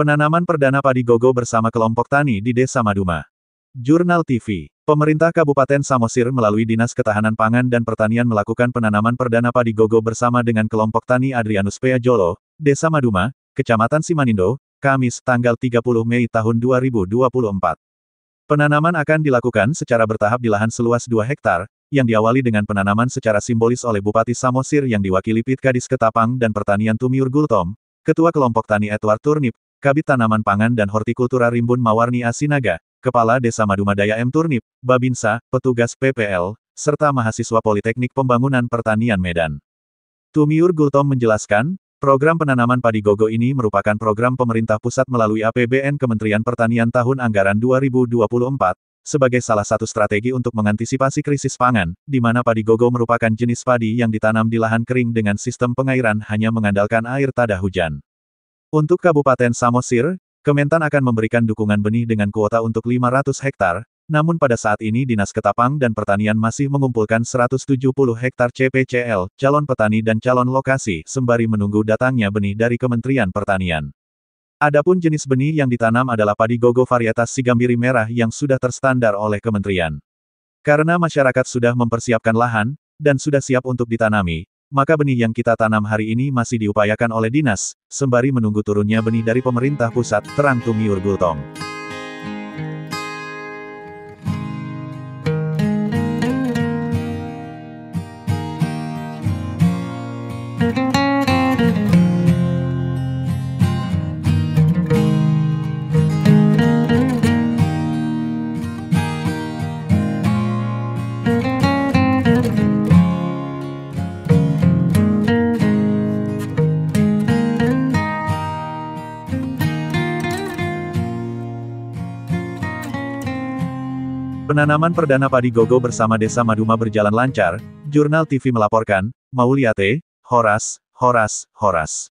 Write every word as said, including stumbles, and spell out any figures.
Penanaman perdana padi gogo bersama kelompok tani di Desa Maduma. Jurnal T V. Pemerintah Kabupaten Samosir melalui Dinas Ketahanan Pangan dan Pertanian melakukan penanaman perdana padi gogo bersama dengan kelompok tani Adrianus Pea Jolo, Desa Maduma, Kecamatan Simanindo, Kamis, tanggal tiga puluh Mei tahun dua ribu dua puluh empat. Penanaman akan dilakukan secara bertahap di lahan seluas dua hektar, yang diawali dengan penanaman secara simbolis oleh Bupati Samosir yang diwakili Pitkadis Ketapang dan Pertanian Tumiur Gultom, Ketua Kelompok Tani Edward Turnip, Kabid Tanaman Pangan dan Hortikultura Rimbun Mawarni Asinaga, Kepala Desa Maduma Daya M Turnip, Babinsa, petugas P P L, serta mahasiswa Politeknik Pembangunan Pertanian Medan. Tumiur Gultom menjelaskan, program penanaman padi gogo ini merupakan program pemerintah pusat melalui A P B N Kementerian Pertanian tahun anggaran dua ribu dua puluh empat, sebagai salah satu strategi untuk mengantisipasi krisis pangan, di mana padi gogo merupakan jenis padi yang ditanam di lahan kering dengan sistem pengairan hanya mengandalkan air tada hujan. Untuk Kabupaten Samosir, Kementan akan memberikan dukungan benih dengan kuota untuk lima ratus hektar, namun pada saat ini Dinas Ketapang dan Pertanian masih mengumpulkan seratus tujuh puluh hektar C P C L, calon petani dan calon lokasi, sembari menunggu datangnya benih dari Kementerian Pertanian. Adapun jenis benih yang ditanam adalah padi gogo varietas Sigambiri merah yang sudah terstandar oleh kementerian. Karena masyarakat sudah mempersiapkan lahan, dan sudah siap untuk ditanami, maka benih yang kita tanam hari ini masih diupayakan oleh dinas, sembari menunggu turunnya benih dari pemerintah pusat, terang Tumiur Gultom. Penanaman perdana padi gogo bersama Desa Maduma berjalan lancar, Jurnal T V melaporkan, Mauliate, Horas, Horas, Horas.